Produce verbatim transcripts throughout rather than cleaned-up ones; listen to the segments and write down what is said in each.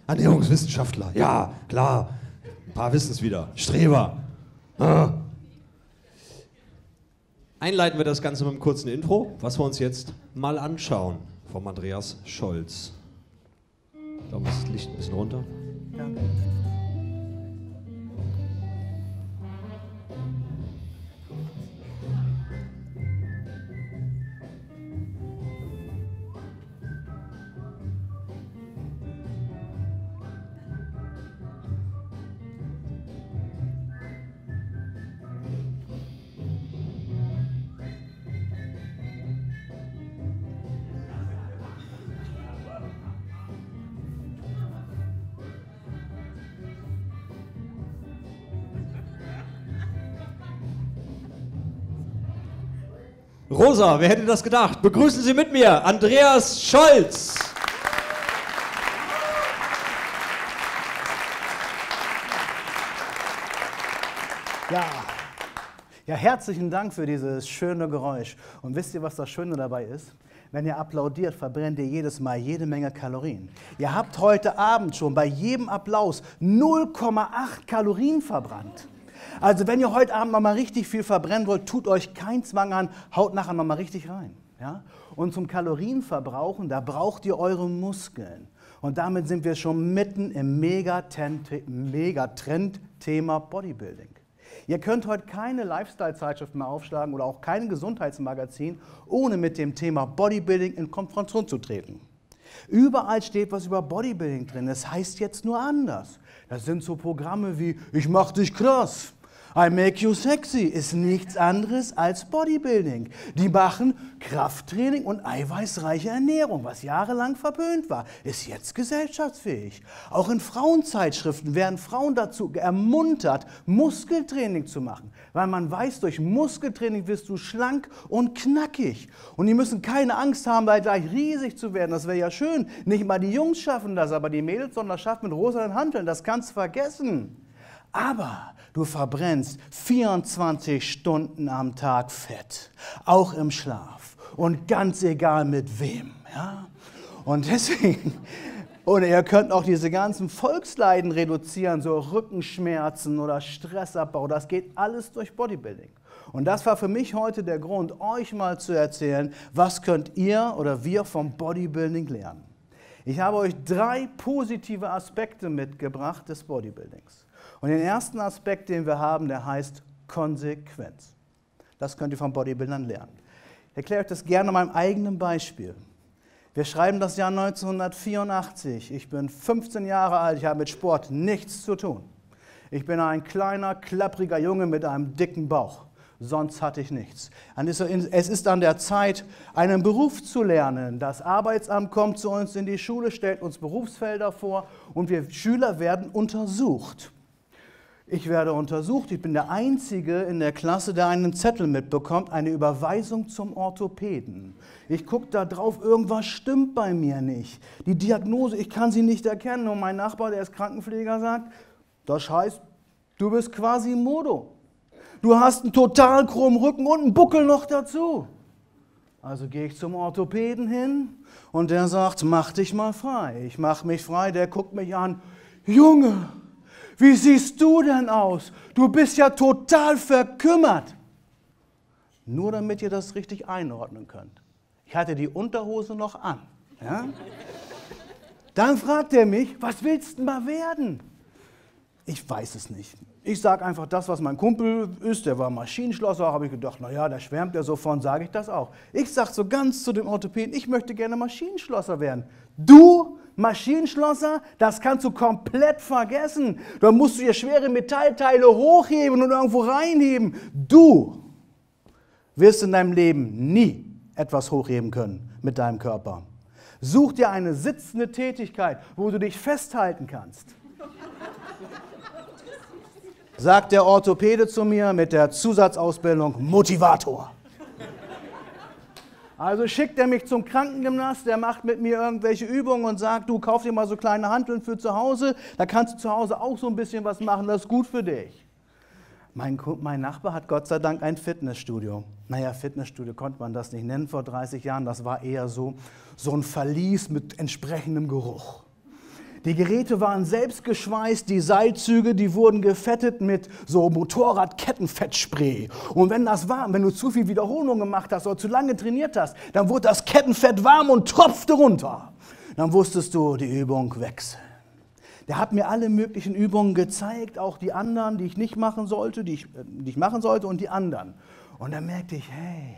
Ernährungswissenschaftler, ja, klar. Ein paar wissen es wieder. Streber. Ah. Einleiten wir das Ganze mit einem kurzen Intro, was wir uns jetzt mal anschauen, vom Andreas Scholz. Ich glaube, das Licht ein bisschen runter. Danke. Rosa, wer hätte das gedacht? Begrüßen Sie mit mir Andreas Scholz. Ja. ja, herzlichen Dank für dieses schöne Geräusch. Und wisst ihr, was das Schöne dabei ist? Wenn ihr applaudiert, verbrennt ihr jedes Mal jede Menge Kalorien. Ihr habt heute Abend schon bei jedem Applaus null Komma acht Kalorien verbrannt. Also wenn ihr heute Abend noch mal richtig viel verbrennen wollt, tut euch keinen Zwang an, haut nachher noch mal richtig rein. Ja? Und zum Kalorienverbrauchen, da braucht ihr eure Muskeln. Und damit sind wir schon mitten im Megatrend-Thema Bodybuilding. Ihr könnt heute keine Lifestyle-Zeitschrift mehr aufschlagen oder auch kein Gesundheitsmagazin, ohne mit dem Thema Bodybuilding in Konfrontation zu treten. Überall steht was über Bodybuilding drin, das heißt jetzt nur anders. Das sind so Programme wie Ich mach dich krass, I make you sexy, ist nichts anderes als Bodybuilding. Die machen Krafttraining und eiweißreiche Ernährung, was jahrelang verpönt war, ist jetzt gesellschaftsfähig. Auch in Frauenzeitschriften werden Frauen dazu ermuntert, Muskeltraining zu machen, weil man weiß, durch Muskeltraining wirst du schlank und knackig. Und die müssen keine Angst haben, weil gleich riesig zu werden, das wäre ja schön. Nicht mal die Jungs schaffen das, aber die Mädels sollen das schaffen mit rosanen Hanteln, das kannst du vergessen. Aber du verbrennst vierundzwanzig Stunden am Tag Fett, auch im Schlaf und ganz egal mit wem. Ja? Und deswegen, oder ihr könnt auch diese ganzen Volksleiden reduzieren, so Rückenschmerzen oder Stressabbau, das geht alles durch Bodybuilding. Und das war für mich heute der Grund, euch mal zu erzählen, was könnt ihr oder wir vom Bodybuilding lernen. Ich habe euch drei positive Aspekte mitgebracht des Bodybuildings. Und den ersten Aspekt, den wir haben, der heißt Konsequenz. Das könnt ihr von Bodybuildern lernen. Ich erkläre euch das gerne an meinem eigenen Beispiel. Wir schreiben das Jahr neunzehnhundertvierundachtzig. Ich bin fünfzehn Jahre alt, ich habe mit Sport nichts zu tun. Ich bin ein kleiner, klappriger Junge mit einem dicken Bauch. Sonst hatte ich nichts. Es ist an der Zeit, einen Beruf zu lernen. Das Arbeitsamt kommt zu uns in die Schule, stellt uns Berufsfelder vor und wir Schüler werden untersucht. Ich werde untersucht, ich bin der Einzige in der Klasse, der einen Zettel mitbekommt, eine Überweisung zum Orthopäden. Ich gucke da drauf, irgendwas stimmt bei mir nicht. Die Diagnose, ich kann sie nicht erkennen. Und mein Nachbar, der ist Krankenpfleger, sagt, das heißt, du bist Quasimodo. Du hast einen total krummen Rücken und einen Buckel noch dazu. Also gehe ich zum Orthopäden hin und der sagt, mach dich mal frei. Ich mache mich frei, der guckt mich an, Junge, wie siehst du denn aus? Du bist ja total verkümmert. Nur damit ihr das richtig einordnen könnt. Ich hatte die Unterhose noch an. Ja? Dann fragt er mich, was willst du mal werden? Ich weiß es nicht. Ich sage einfach das, was mein Kumpel ist, der war Maschinenschlosser, habe ich gedacht, naja, da schwärmt er so von, sage ich das auch. Ich sage so ganz zu dem Orthopäden, ich möchte gerne Maschinenschlosser werden. Du, Maschinenschlosser, das kannst du komplett vergessen. Da musst du dir schwere Metallteile hochheben und irgendwo reinheben. Du wirst in deinem Leben nie etwas hochheben können mit deinem Körper. Such dir eine sitzende Tätigkeit, wo du dich festhalten kannst. Sagt der Orthopäde zu mir mit der Zusatzausbildung Motivator. Also schickt er mich zum Krankengymnast, der macht mit mir irgendwelche Übungen und sagt, du kauf dir mal so kleine Hanteln für zu Hause, da kannst du zu Hause auch so ein bisschen was machen, das ist gut für dich. Mein, mein Nachbar hat Gott sei Dank ein Fitnessstudio. Naja, Fitnessstudio konnte man das nicht nennen vor dreißig Jahren, das war eher so, so ein Verlies mit entsprechendem Geruch. Die Geräte waren selbst geschweißt, die Seilzüge, die wurden gefettet mit so Motorrad-Kettenfettspray. Und wenn das warm, wenn du zu viel Wiederholung gemacht hast oder zu lange trainiert hast, dann wurde das Kettenfett warm und tropfte runter. Dann wusstest du, die Übung wechseln. Der hat mir alle möglichen Übungen gezeigt, auch die anderen, die ich nicht machen sollte, die ich, die ich machen sollte und die anderen. Und dann merkte ich, hey,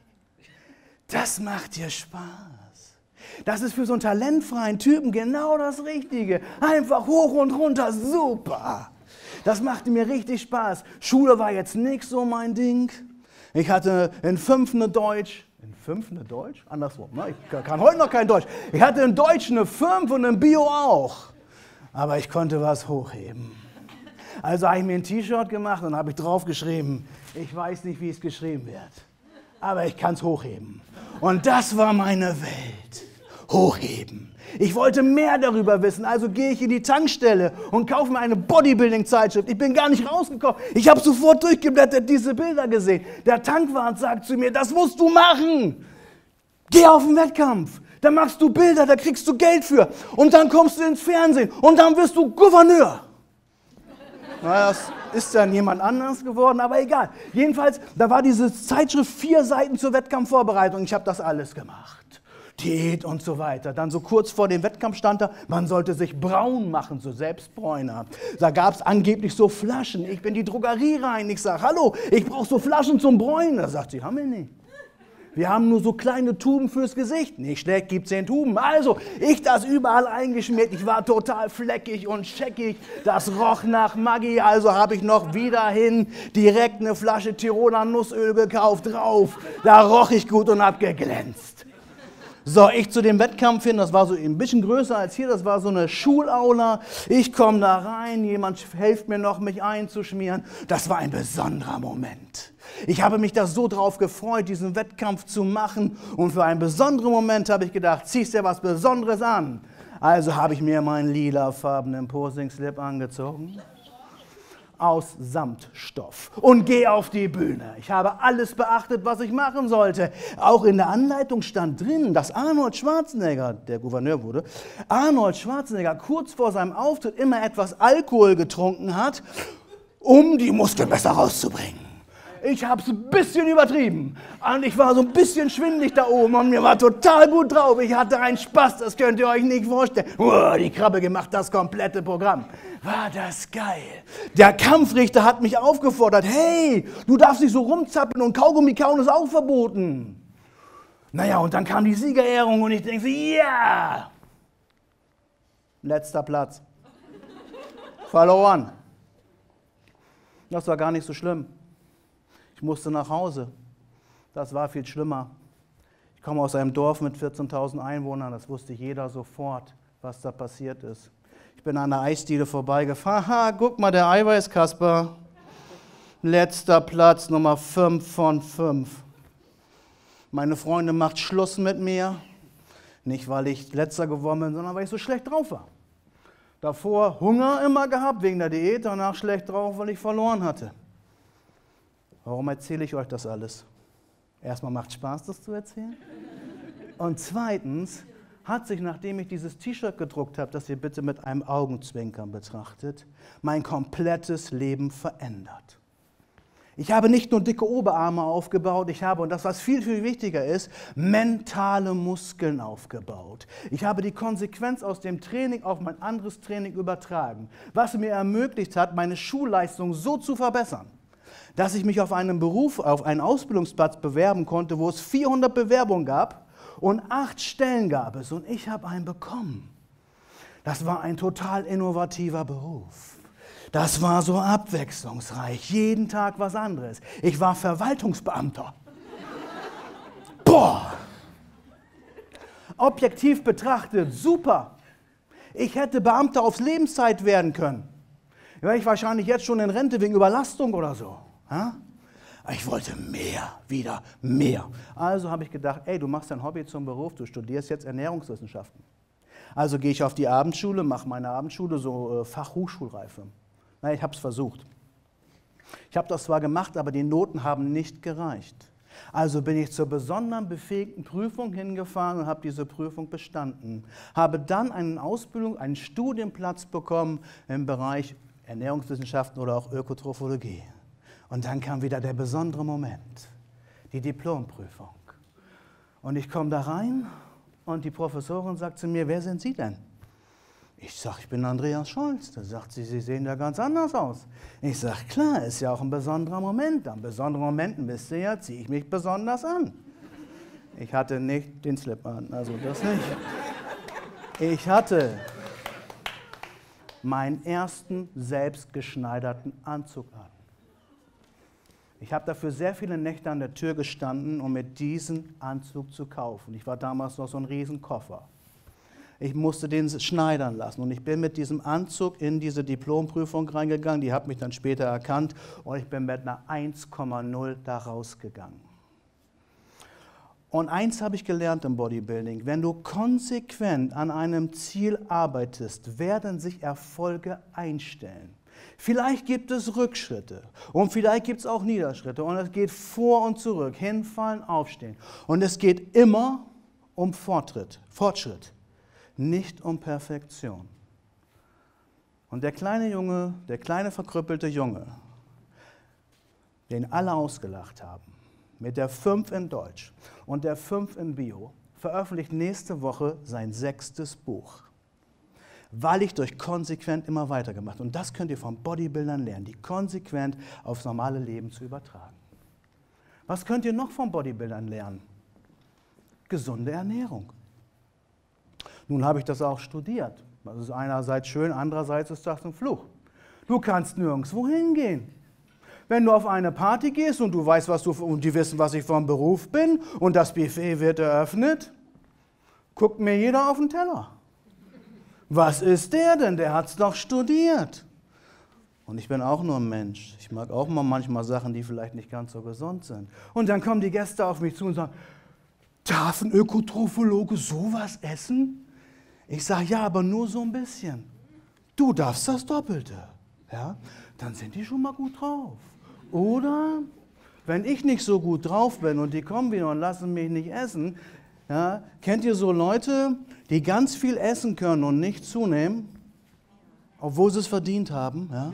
das macht dir Spaß. Das ist für so einen talentfreien Typen genau das Richtige. Einfach hoch und runter, super. Das machte mir richtig Spaß. Schule war jetzt nicht so mein Ding. Ich hatte in fünf eine Deutsch. In fünf eine Deutsch? Andersrum, ne? Ich kann heute noch kein Deutsch. Ich hatte in Deutsch eine fünf und in Bio auch. Aber ich konnte was hochheben. Also habe ich mir ein T-Shirt gemacht und habe ich drauf geschrieben, ich weiß nicht, wie es geschrieben wird, aber ich kann es hochheben. Und das war meine Welt. Hochheben. Ich wollte mehr darüber wissen, also gehe ich in die Tankstelle und kaufe mir eine Bodybuilding-Zeitschrift. Ich bin gar nicht rausgekommen. Ich habe sofort durchgeblättert, diese Bilder gesehen. Der Tankwart sagt zu mir, das musst du machen. Geh auf den Wettkampf. Da machst du Bilder, da kriegst du Geld für. Und dann kommst du ins Fernsehen und dann wirst du Gouverneur. Na, das ist dann jemand anderes geworden, aber egal. Jedenfalls, da war diese Zeitschrift vier Seiten zur Wettkampfvorbereitung. Ich habe das alles gemacht. Diät und so weiter. Dann so kurz vor dem Wettkampf stand da, man sollte sich braun machen, so Selbstbräuner. Da gab es angeblich so Flaschen. Ich bin in die Drogerie rein. Ich sage, hallo, ich brauche so Flaschen zum Bräunen. Da sagt sie, haben wir nicht. Wir haben nur so kleine Tuben fürs Gesicht. Nicht schlecht, gibt zehn Tuben. Also, ich das überall eingeschmiert. Ich war total fleckig und scheckig. Das roch nach Maggi. Also habe ich noch wieder hin direkt eine Flasche Tiroler Nussöl gekauft drauf. Da roch ich gut und hab geglänzt. So, ich zu dem Wettkampf hin, das war so ein bisschen größer als hier, das war so eine Schulaula. Ich komme da rein, jemand hilft mir noch, mich einzuschmieren. Das war ein besonderer Moment. Ich habe mich da so drauf gefreut, diesen Wettkampf zu machen. Und für einen besonderen Moment habe ich gedacht, ziehst dir was Besonderes an. Also habe ich mir meinen lilafarbenen Posing-Slip angezogen. Aus Samtstoff und gehe auf die Bühne. Ich habe alles beachtet, was ich machen sollte. Auch in der Anleitung stand drin, dass Arnold Schwarzenegger, der Gouverneur wurde, Arnold Schwarzenegger kurz vor seinem Auftritt immer etwas Alkohol getrunken hat, um die Muskeln besser rauszubringen. Ich habe es ein bisschen übertrieben und ich war so ein bisschen schwindelig da oben und mir war total gut drauf. Ich hatte einen Spaß, das könnt ihr euch nicht vorstellen. Uah, die Krabbe gemacht, das komplette Programm. War das geil. Der Kampfrichter hat mich aufgefordert, hey, du darfst nicht so rumzappeln und Kaugummi kauen ist auch verboten. Naja, und dann kam die Siegerehrung und ich denke, ja, yeah! Letzter Platz. Verloren. Das war gar nicht so schlimm. Ich musste nach Hause. Das war viel schlimmer. Ich komme aus einem Dorf mit vierzehntausend Einwohnern. Das wusste jeder sofort, was da passiert ist. Ich bin an der Eisdiele vorbeigefahren. Ha, guck mal, der Eiweißkasper. Letzter Platz, Nummer fünf von fünf. Meine Freundin macht Schluss mit mir. Nicht, weil ich Letzter geworden bin, sondern weil ich so schlecht drauf war. Davor Hunger immer gehabt wegen der Diät, danach schlecht drauf, weil ich verloren hatte. Warum erzähle ich euch das alles? Erstmal macht Spaß, das zu erzählen. Und zweitens hat sich, nachdem ich dieses T-Shirt gedruckt habe, das ihr bitte mit einem Augenzwinkern betrachtet, mein komplettes Leben verändert. Ich habe nicht nur dicke Oberarme aufgebaut, ich habe, und das was viel, viel wichtiger ist, mentale Muskeln aufgebaut. Ich habe die Konsequenz aus dem Training auf mein anderes Training übertragen, was mir ermöglicht hat, meine Schulleistung so zu verbessern, dass ich mich auf einen Beruf, auf einen Ausbildungsplatz bewerben konnte, wo es vierhundert Bewerbungen gab und acht Stellen gab es und ich habe einen bekommen. Das war ein total innovativer Beruf. Das war so abwechslungsreich, jeden Tag was anderes. Ich war Verwaltungsbeamter. Boah! Objektiv betrachtet, super. Ich hätte Beamter aufs Lebenszeit werden können. Wäre ich wahrscheinlich jetzt schon in Rente wegen Überlastung oder so. Ja? Ich wollte mehr, wieder mehr. Also habe ich gedacht, ey, du machst dein Hobby zum Beruf, du studierst jetzt Ernährungswissenschaften. Also gehe ich auf die Abendschule, mache meine Abendschule, so äh, Fachhochschulreife. Na, ich habe es versucht. Ich habe das zwar gemacht, aber die Noten haben nicht gereicht. Also bin ich zur besonderen befähigten Prüfung hingefahren und habe diese Prüfung bestanden. Habe dann eine Ausbildung, einen Studienplatz bekommen im Bereich Ernährungswissenschaften oder auch Ökotrophologie. Und dann kam wieder der besondere Moment, die Diplomprüfung. Und ich komme da rein und die Professorin sagt zu mir, wer sind Sie denn? Ich sage, ich bin Andreas Scholz. Da sagt sie, Sie sehen ja ganz anders aus. Ich sage, klar, ist ja auch ein besonderer Moment. An besonderen Momenten, wisst ihr ja, ziehe ich mich besonders an. Ich hatte nicht den Slip an, also das nicht. Ich hatte meinen ersten selbstgeschneiderten Anzug an. Ich habe dafür sehr viele Nächte an der Tür gestanden, um mir diesen Anzug zu kaufen. Ich war damals noch so ein Riesenkoffer. Ich musste den schneidern lassen und ich bin mit diesem Anzug in diese Diplomprüfung reingegangen. Die hat mich dann später erkannt und ich bin mit einer eins Komma null da rausgegangen. Und eins habe ich gelernt im Bodybuilding: Wenn du konsequent an einem Ziel arbeitest, werden sich Erfolge einstellen. Vielleicht gibt es Rückschritte und vielleicht gibt es auch Niederschritte und es geht vor und zurück, hinfallen, aufstehen. Und es geht immer um Fortschritt, Fortschritt, nicht um Perfektion. Und der kleine Junge, der kleine verkrüppelte Junge, den alle ausgelacht haben, mit der fünf in Deutsch und der fünf in Bio, veröffentlicht nächste Woche sein sechstes Buch. Weil ich durch konsequent immer weitergemacht. Und das könnt ihr von Bodybuildern lernen, die konsequent aufs normale Leben zu übertragen. Was könnt ihr noch von Bodybuildern lernen? Gesunde Ernährung. Nun habe ich das auch studiert. Das ist einerseits schön, andererseits ist das ein Fluch. Du kannst nirgendwo hingehen. Wenn du auf eine Party gehst und du weißt, was du, und die wissen, was ich vom Beruf bin und das Buffet wird eröffnet, guckt mir jeder auf den Teller. Was ist der denn? Der hat es doch studiert. Und ich bin auch nur ein Mensch. Ich mag auch mal manchmal Sachen, die vielleicht nicht ganz so gesund sind. Und dann kommen die Gäste auf mich zu und sagen, darf ein Ökotrophologe sowas essen? Ich sage, ja, aber nur so ein bisschen. Du darfst das Doppelte. Ja? Dann sind die schon mal gut drauf. Oder wenn ich nicht so gut drauf bin und die kommen wieder und lassen mich nicht essen, ja, kennt ihr so Leute, die ganz viel essen können und nicht zunehmen, obwohl sie es verdient haben? Ja?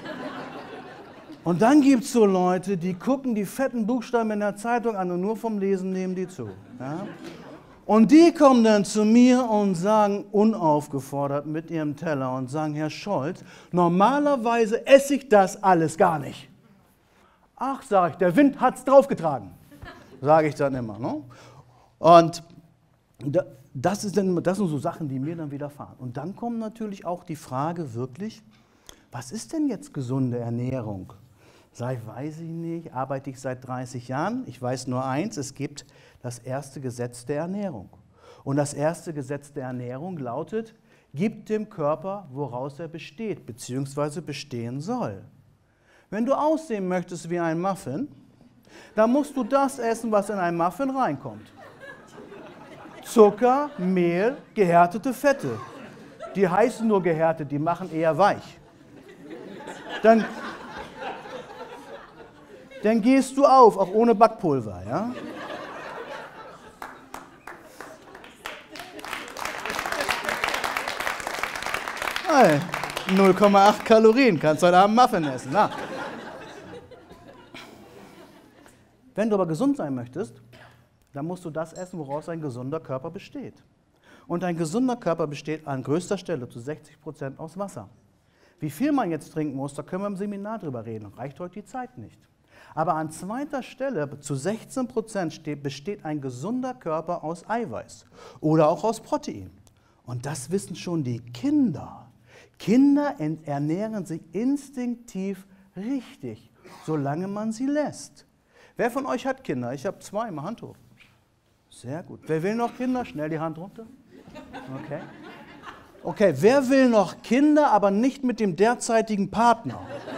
Und dann gibt es so Leute, die gucken die fetten Buchstaben in der Zeitung an und nur vom Lesen nehmen die zu. Ja? Und die kommen dann zu mir und sagen unaufgefordert mit ihrem Teller und sagen, Herr Scholz, normalerweise esse ich das alles gar nicht. Ach, sage ich, der Wind hat es draufgetragen, sage ich dann immer. Ne? Und das, ist dann, das sind so Sachen, die mir dann widerfahren. Und dann kommt natürlich auch die Frage wirklich, was ist denn jetzt gesunde Ernährung? Seit, weiß ich nicht, arbeite ich seit dreißig Jahren. Ich weiß nur eins, es gibt das erste Gesetz der Ernährung. Und das erste Gesetz der Ernährung lautet, gib dem Körper, woraus er besteht, beziehungsweise bestehen soll. Wenn du aussehen möchtest wie ein Muffin, dann musst du das essen, was in ein Muffin reinkommt. Zucker, Mehl, gehärtete Fette. Die heißen nur gehärtet, die machen eher weich. Dann, dann gehst du auf, auch ohne Backpulver. Ja? Hey, null Komma acht Kalorien, kannst heute Abend Muffin essen. Na. Wenn du aber gesund sein möchtest, dann musst du das essen, woraus ein gesunder Körper besteht. Und ein gesunder Körper besteht an größter Stelle zu sechzig Prozent aus Wasser. Wie viel man jetzt trinken muss, da können wir im Seminar drüber reden. Reicht heute die Zeit nicht. Aber an zweiter Stelle zu sechzehn Prozent besteht ein gesunder Körper aus Eiweiß oder auch aus Protein. Und das wissen schon die Kinder. Kinder ernähren sich instinktiv richtig, solange man sie lässt. Wer von euch hat Kinder? Ich habe zwei im Hand hoch. Sehr gut. Wer will noch Kinder? Schnell die Hand runter. Okay. Okay, wer will noch Kinder, aber nicht mit dem derzeitigen Partner?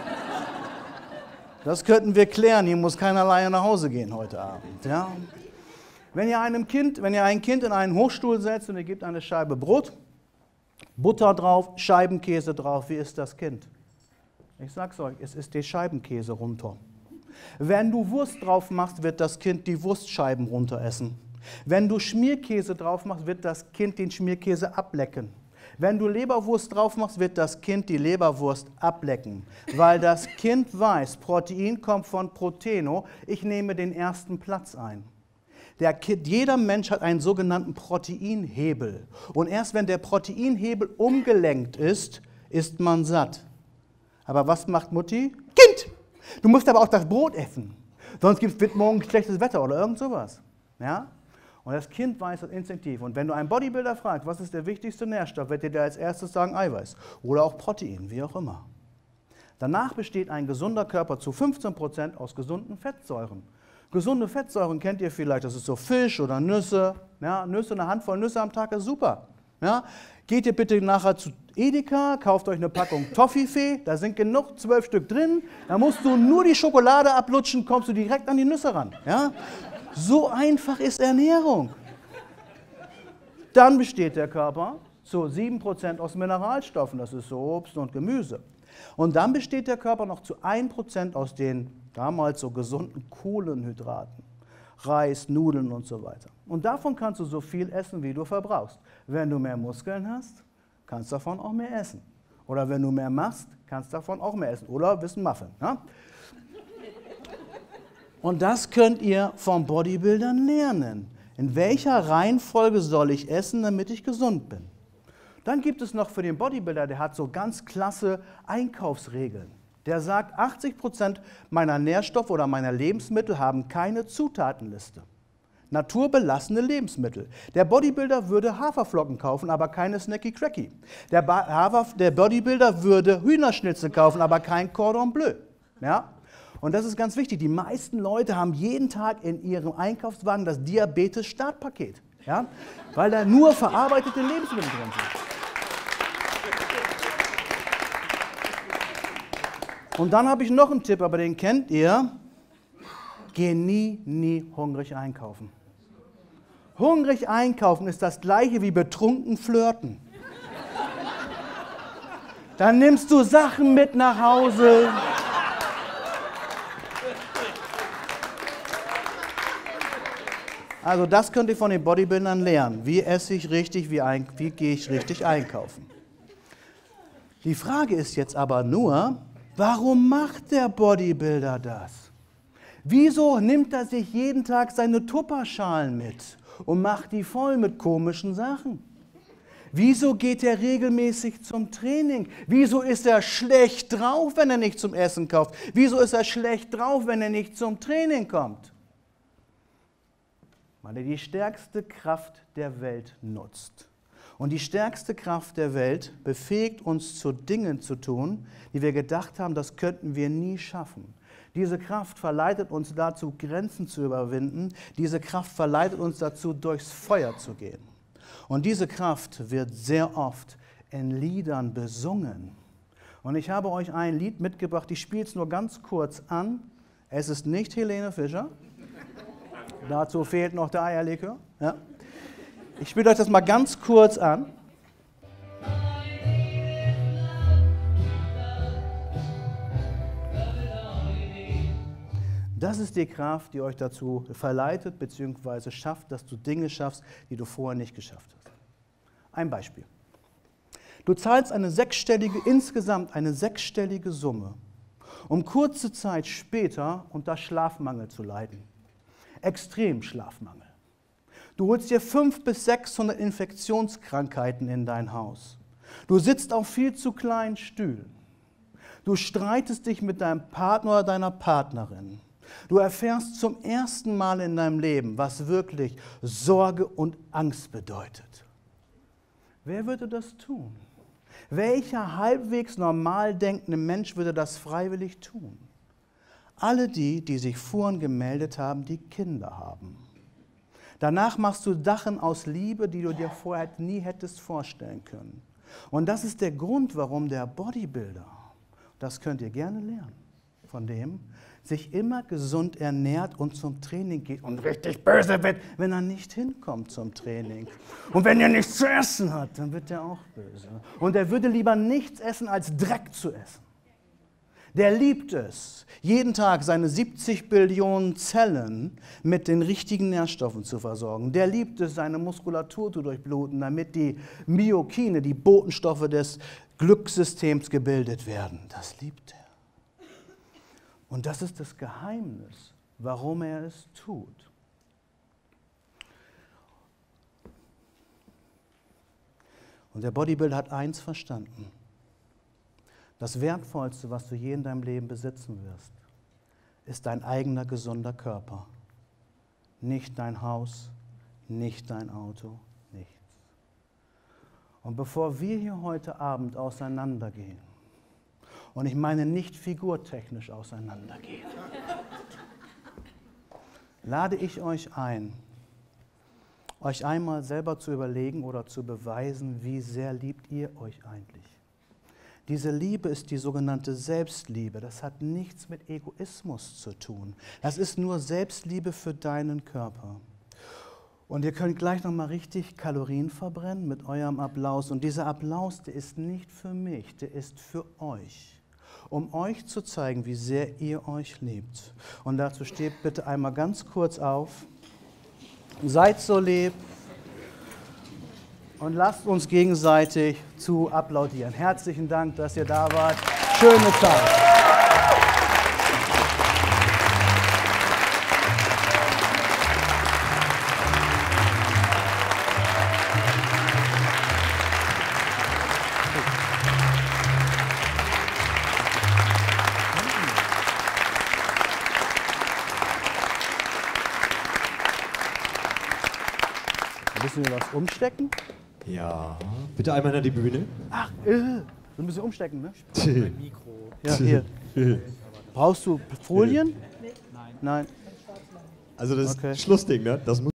Das könnten wir klären. Hier muss keiner alleine nach Hause gehen heute Abend. Ja? Wenn ihr einem Kind, wenn ihr ein Kind in einen Hochstuhl setzt und ihr gebt eine Scheibe Brot, Butter drauf, Scheibenkäse drauf, wie ist das Kind? Ich sag's euch, es ist der Scheibenkäse runter. Wenn du Wurst drauf machst, wird das Kind die Wurstscheiben runteressen. Wenn du Schmierkäse drauf machst, wird das Kind den Schmierkäse ablecken. Wenn du Leberwurst drauf machst, wird das Kind die Leberwurst ablecken. Weil das Kind weiß, Protein kommt von Proteno, ich nehme den ersten Platz ein. Der Kind, jeder Mensch hat einen sogenannten Proteinhebel. Und erst wenn der Proteinhebel umgelenkt ist, ist man satt. Aber was macht Mutti? Kind! Du musst aber auch das Brot essen. Sonst wird morgen schlechtes Wetter oder irgend sowas. Ja? Und das Kind weiß das instinktiv. Und wenn du einen Bodybuilder fragst, was ist der wichtigste Nährstoff, wird dir als erstes sagen Eiweiß oder auch Protein, wie auch immer. Danach besteht ein gesunder Körper zu fünfzehn Prozent aus gesunden Fettsäuren. Gesunde Fettsäuren kennt ihr vielleicht, das ist so Fisch oder Nüsse. Ja, Nüsse, eine Handvoll Nüsse am Tag ist super. Ja, geht ihr bitte nachher zu Edeka, kauft euch eine Packung Toffifee, da sind genug, zwölf Stück drin. Da musst du nur die Schokolade ablutschen, kommst du direkt an die Nüsse ran. Ja? So einfach ist Ernährung. Dann besteht der Körper zu sieben Prozent aus Mineralstoffen, das ist so Obst und Gemüse. Und dann besteht der Körper noch zu ein Prozent aus den damals so gesunden Kohlenhydraten. Reis, Nudeln und so weiter. Und davon kannst du so viel essen, wie du verbrauchst. Wenn du mehr Muskeln hast, kannst du davon auch mehr essen. Oder wenn du mehr machst, kannst du davon auch mehr essen. Oder bist ein Muffin. Ja? Und das könnt ihr vom Bodybuildern lernen. In welcher Reihenfolge soll ich essen, damit ich gesund bin? Dann gibt es noch für den Bodybuilder, der hat so ganz klasse Einkaufsregeln. Der sagt, achtzig Prozent meiner Nährstoffe oder meiner Lebensmittel haben keine Zutatenliste. Naturbelassene Lebensmittel. Der Bodybuilder würde Haferflocken kaufen, aber keine Snacky Cracky. Der, der Bodybuilder würde Hühnerschnitzel kaufen, aber kein Cordon Bleu. Ja? Und das ist ganz wichtig. Die meisten Leute haben jeden Tag in ihrem Einkaufswagen das Diabetes-Startpaket. Ja? Weil da nur verarbeitete Lebensmittel drin sind. Und dann habe ich noch einen Tipp, aber den kennt ihr. Geh nie, nie hungrig einkaufen. Hungrig einkaufen ist das gleiche wie betrunken flirten. Dann nimmst du Sachen mit nach Hause. Also das könnt ihr von den Bodybuildern lernen. Wie esse ich richtig, wie, ein, wie gehe ich richtig einkaufen. Die Frage ist jetzt aber nur, warum macht der Bodybuilder das? Wieso nimmt er sich jeden Tag seine Tupperschalen mit und macht die voll mit komischen Sachen? Wieso geht er regelmäßig zum Training? Wieso ist er schlecht drauf, wenn er nicht zum Essen kauft? Wieso ist er schlecht drauf, wenn er nicht zum Training kommt? Weil er die stärkste Kraft der Welt nutzt. Und die stärkste Kraft der Welt befähigt uns zu Dingen zu tun, die wir gedacht haben, das könnten wir nie schaffen. Diese Kraft verleitet uns dazu, Grenzen zu überwinden. Diese Kraft verleitet uns dazu, durchs Feuer zu gehen. Und diese Kraft wird sehr oft in Liedern besungen. Und ich habe euch ein Lied mitgebracht, ich spiele es nur ganz kurz an. Es ist nicht Helene Fischer. Dazu fehlt noch der Eierlikör. Ja. Ich spiele euch das mal ganz kurz an. Das ist die Kraft, die euch dazu verleitet bzw. schafft, dass du Dinge schaffst, die du vorher nicht geschafft hast. Ein Beispiel. Du zahlst eine sechsstellige, insgesamt eine sechsstellige Summe, um kurze Zeit später unter Schlafmangel zu leiden. Extrem Schlafmangel. Du holst dir fünfhundert bis sechshundert Infektionskrankheiten in dein Haus. Du sitzt auf viel zu kleinen Stühlen. Du streitest dich mit deinem Partner oder deiner Partnerin. Du erfährst zum ersten Mal in deinem Leben, was wirklich Sorge und Angst bedeutet. Wer würde das tun? Welcher halbwegs normal denkende Mensch würde das freiwillig tun? Alle die, die sich vorhin gemeldet haben, die Kinder haben. Danach machst du Sachen aus Liebe, die du dir vorher nie hättest vorstellen können. Und das ist der Grund, warum der Bodybuilder, das könnt ihr gerne lernen, von dem, sich immer gesund ernährt und zum Training geht und richtig böse wird, wenn er nicht hinkommt zum Training. Und wenn er nichts zu essen hat, dann wird er auch böse. Und er würde lieber nichts essen, als Dreck zu essen. Der liebt es, jeden Tag seine siebzig Billionen Zellen mit den richtigen Nährstoffen zu versorgen. Der liebt es, seine Muskulatur zu durchbluten, damit die Myokine, die Botenstoffe des Glückssystems gebildet werden. Das liebt er. Und das ist das Geheimnis, warum er es tut. Und der Bodybuilder hat eins verstanden. Das Wertvollste, was du je in deinem Leben besitzen wirst, ist dein eigener gesunder Körper. Nicht dein Haus, nicht dein Auto, nichts. Und bevor wir hier heute Abend auseinandergehen, und ich meine nicht figurtechnisch auseinandergehen, lade ich euch ein, euch einmal selber zu überlegen oder zu beweisen, wie sehr liebt ihr euch eigentlich. Diese Liebe ist die sogenannte Selbstliebe. Das hat nichts mit Egoismus zu tun. Das ist nur Selbstliebe für deinen Körper. Und ihr könnt gleich nochmal richtig Kalorien verbrennen mit eurem Applaus. Und dieser Applaus, der ist nicht für mich, der ist für euch. Um euch zu zeigen, wie sehr ihr euch liebt. Und dazu steht bitte einmal ganz kurz auf. Seid so lieb. Und lasst uns gegenseitig zu applaudieren. Herzlichen Dank, dass ihr da wart. Schöne Zeit. Müssen wir was umstecken? Ja. Bitte einmal nach die Bühne. Ach, äh, wir müssen umstecken, ne? Mein Mikro. Ja, hier. Brauchst du Folien? Nein. Nein. Also das Okay. Schlussding, ne? Das muss